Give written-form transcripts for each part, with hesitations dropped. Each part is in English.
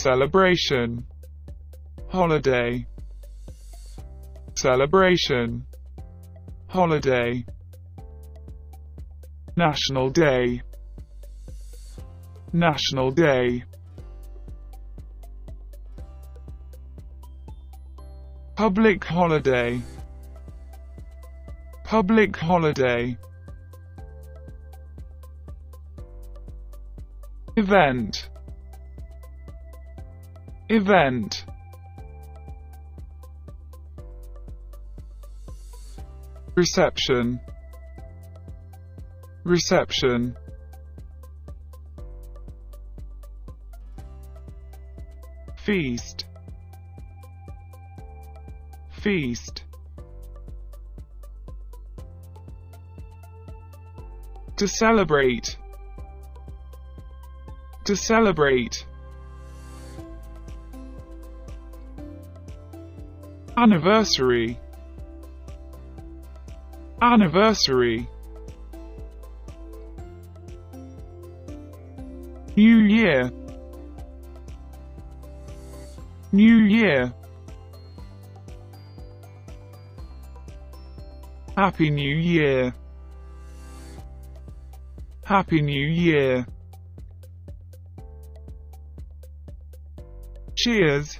celebration, holiday, celebration, holiday, national day, national day, public holiday, public holiday, event, event, reception, reception, feast, feast, to celebrate, to celebrate, anniversary, anniversary, New Year, New Year, Happy New Year, Happy New Year, cheers,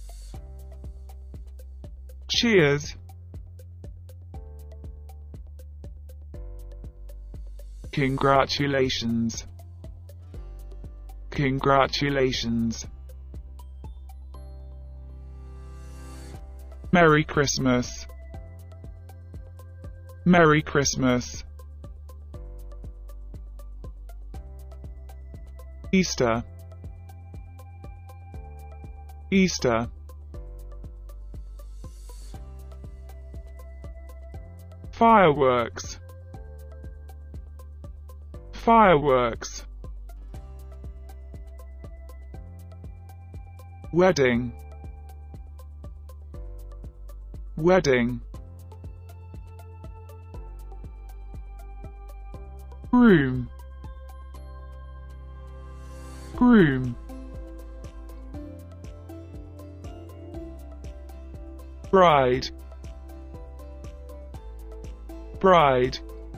cheers, congratulations, congratulations, Merry Christmas, Merry Christmas, Easter, Easter, fireworks, fireworks, wedding, wedding, groom, groom, bride, bride,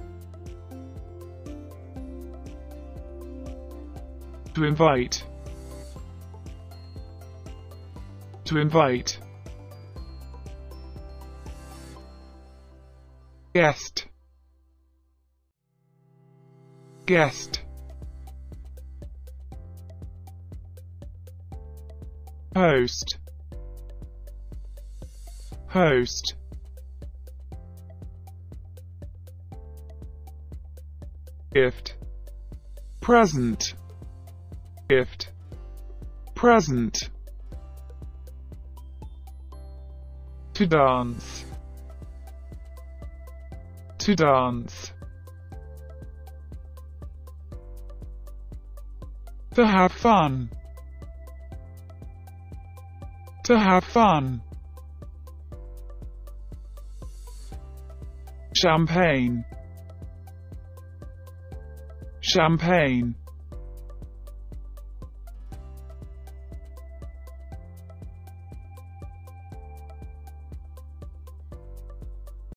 to invite, to invite, guest, guest, host, host, gift, present, gift, present, to dance, to dance, to have fun, to have fun, champagne, champagne,